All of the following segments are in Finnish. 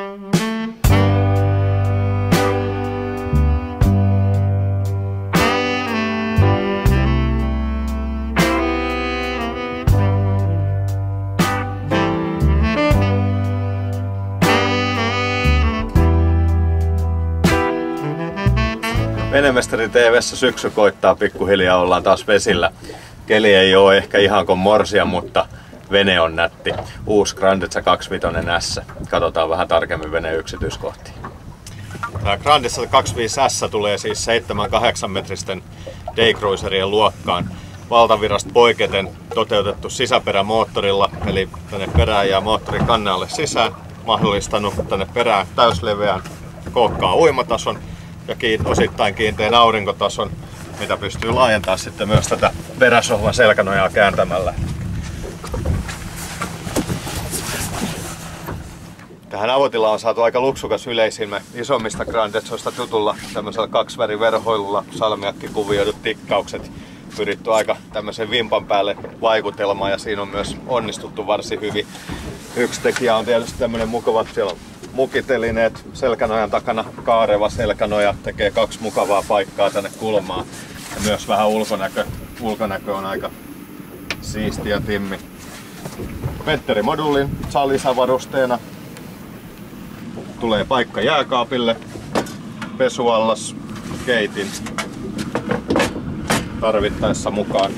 Venemestari TV:ssä syksy koittaa pikkuhiljaa, ollaan taas vesillä. Keli ei ole ehkä ihan kuin morsia, mutta vene on nätti. Uusi Grandezza 25 S. Katsotaan vähän tarkemmin veneen yksityiskohtia. Tämä Grandezza 25 S tulee siis 7-8 metristen daycruiserien luokkaan. Valtavirrasta poiketen toteutettu sisäperämoottorilla, eli tänne perään ja moottorin kannalle sisään, mahdollistanut tänne perään täysleveän kookkaan uimatason ja osittain kiinteän aurinkotason, mitä pystyy laajentamaan sitten myös tätä peräsohvan selkänojaa kääntämällä. Tähän avotilaan on saatu aika luksukas yleisilmä isommista Grandezzoista tutulla tämmöisellä kaksiväriverhoilulla, salmiakkikuvioidut tikkaukset. Pyritty aika tämmöisen vimpan päälle vaikutelmaan ja siinä on myös onnistuttu varsin hyvin. Yksi tekijä on tietysti tämmöinen mukava, siellä on mukitelineet, selkänojan takana kaareva selkänoja, tekee kaksi mukavaa paikkaa tänne kulmaan. Ja myös vähän ulkonäkö on aika siisti ja timmi. Pentterimodulin saa lisävarusteena. Tulee paikka jääkaapille, pesuallas, keitin tarvittaessa mukaan.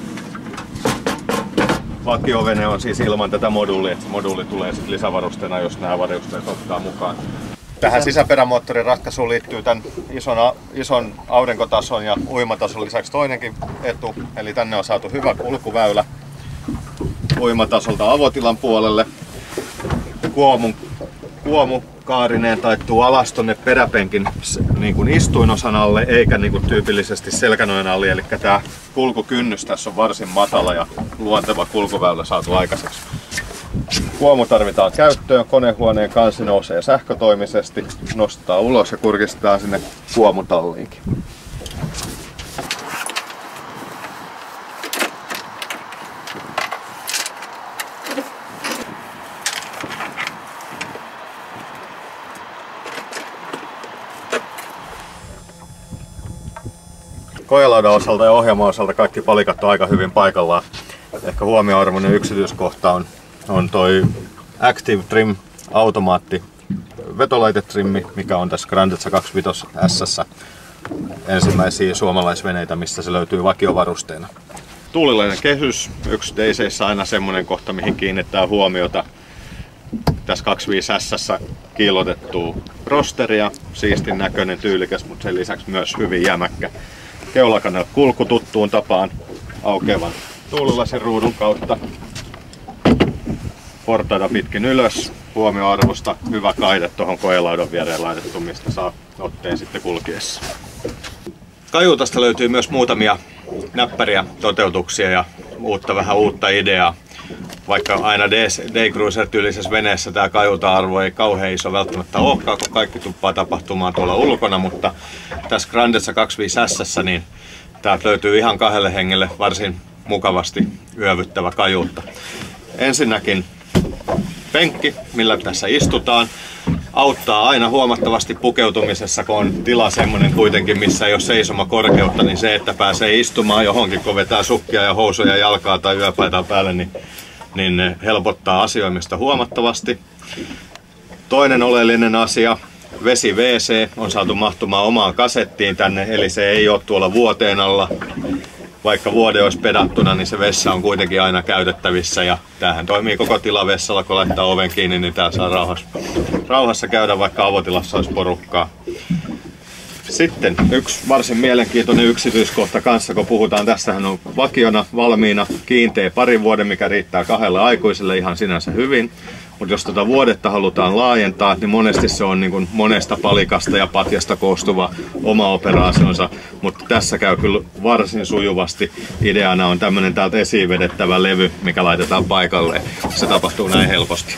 Vakiovene on siis ilman tätä moduulia, että moduuli tulee sitten lisävarusteena, jos nämä varusteet ottaa mukaan. Tähän sisäperämoottorin ratkaisuun liittyy tämän ison aurinkotason ja uimatason lisäksi toinenkin etu, eli tänne on saatu hyvä kulkuväylä uimatasolta avotilan puolelle. Kuomu kaarineen taittuu alas tonne peräpenkin niin kuin istuinosan alle, eikä niin kuin tyypillisesti selkänojan alle, eli tämä kulkukynnys tässä on varsin matala ja luonteva kulkuväylä saatu aikaiseksi. Kuomu tarvitaan käyttöön, konehuoneen kansi nousee sähkötoimisesti, nostetaan ulos ja kurkistetaan sinne kuomutalliinkin. Kojelaudan osalta ja ohjelman osalta kaikki palikat on aika hyvin paikallaan. Ehkä huomioarvoinen yksityiskohta on toi Active Trim automaatti vetolaitetrimmi, mikä on tässä Grandezza 25 S ensimmäisiä suomalaisveneitä, mistä se löytyy vakiovarusteena. Tuulilainen kehys, yksi DC:ssä aina semmoinen kohta, mihin kiinnittää huomiota. Tässä 25 S kiillotettua rosteria, siistin näköinen, tyylikäs, mutta sen lisäksi myös hyvin jämäkkä. Keulakannella kulku tuttuun tapaan aukeavan tuulilasin ruudun kautta. Portaita pitkin ylös, huomioarvosta hyvä kaide tuohon koelaudan viereen laitettu, mistä saa otteen sitten kulkiessa. Kajuutasta löytyy myös muutamia näppäriä toteutuksia ja vähän uutta ideaa. Vaikka aina daycruiser-tyylisessä veneessä tämä kajuuta-arvo ei kauhean iso välttämättä olekaan, kun kaikki tuppaa tapahtumaan tuolla ulkona, mutta tässä Grandezza 25 S niin täältä löytyy ihan kahdelle hengelle varsin mukavasti yövyttävä kajuutta. Ensinnäkin penkki, millä tässä istutaan, auttaa aina huomattavasti pukeutumisessa, kun on tila semmoinen kuitenkin, missä ei ole seisomakorkeutta, niin se, että pääsee istumaan johonkin, kun vetää sukkia ja housuja jalkaa tai yöpaitaa päälle, niin helpottaa asioimista huomattavasti. Toinen oleellinen asia, vesi-WC on saatu mahtumaan omaan kasettiin tänne, eli se ei ole tuolla vuoteen alla. Vaikka vuode olisi pedattuna, niin se vessa on kuitenkin aina käytettävissä ja tämähän toimii koko tilavessalla, kun laittaa oven kiinni, niin täällä saa rauhassa käydä, vaikka avotilassa olisi porukkaa. Sitten yksi varsin mielenkiintoinen yksityiskohta kanssa, kun puhutaan, tässähän on vakiona valmiina kiinteä parin vuoden, mikä riittää kahdelle aikuiselle ihan sinänsä hyvin. Mutta jos tuota vuodetta halutaan laajentaa, niin monesti se on niin kuin monesta palikasta ja patjasta koostuva oma operaationsa. Mutta tässä käy kyllä varsin sujuvasti. Ideana on tämmöinen täältä esiin vedettävä levy, mikä laitetaan paikalle. Se tapahtuu näin helposti.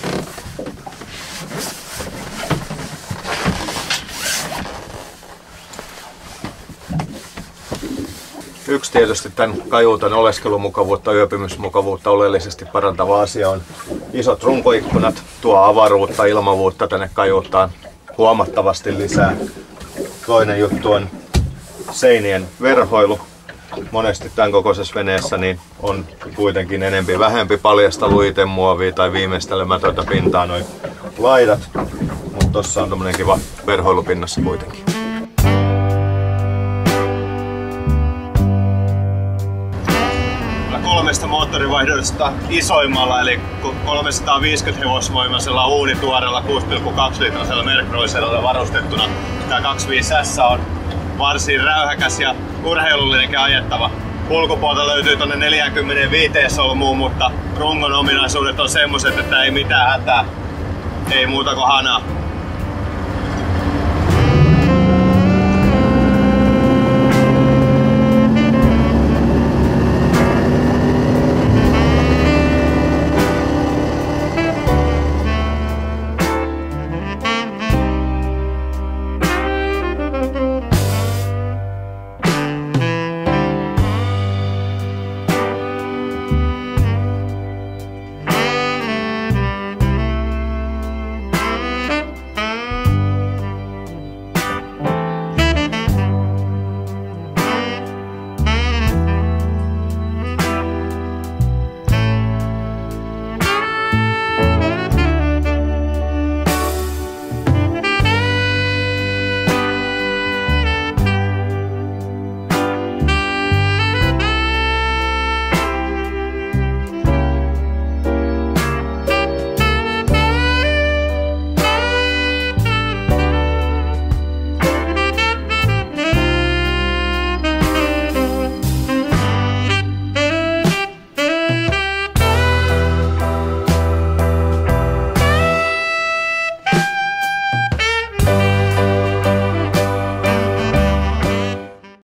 Yksi tietysti tämän kajuutan oleskelumukavuutta, yöpymismukavuutta oleellisesti parantava asia on isot runkoikkunat, tuo avaruutta, ilmavuutta tänne kajuuttaan huomattavasti lisää. Toinen juttu on seinien verhoilu. Monesti tämän kokoisessa veneessä niin on kuitenkin enempi vähempi paljasta luitemuovia tai viimeistelemätöntä pintaa noin laidat, mutta tossa on tommonen kiva verhoilu pinnassa kuitenkin. Kolmesta moottorivaihdosta isoimmalla eli 350 hevosvoimaisella uunituoreella 6,2 litrasella Mercroiserilla varustettuna tämä 25S on varsin räyhäkäs ja urheilullinenkin ajettava. Ulkopuolta löytyy tonne 45 solmuun, mutta rungon ominaisuudet on semmoset, että ei mitään hätää. Ei muuta kuin hanaa.